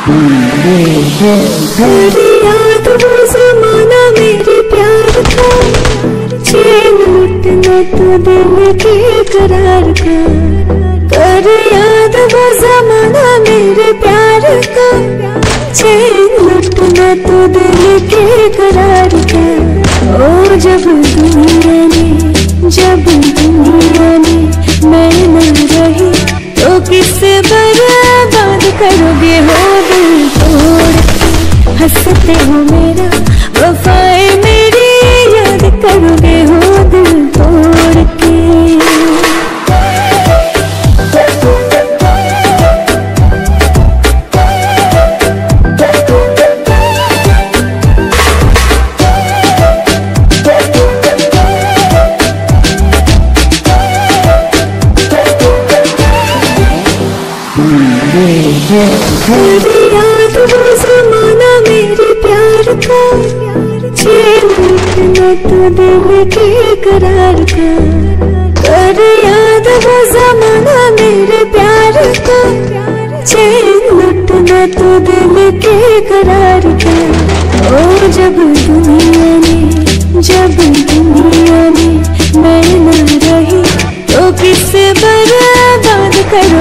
याद वो ज़माना मेरे प्यार का, चैन लुटना तो दिल के करार का। कर याद वो ज़माना मेरे प्यार का, चैन लुटना तो दिल के करार का। ओ जब दुनिया ने मैं न रही तो किससे बर्बाद करोगे हो दिल तोड़। हंसते हो मेरा वफाए मेरी याद करोगे हो दिल तोड़ के। याद वो ज़माना मेरे प्यार का, चैन लुटना तो दिल के करार का। कर याद वो ज़माना मेरे प्यार का, चैन लुटना तो दिल के करार का। ओ जब दुनिया ने मैं न रही तो किससे बर्बाद करो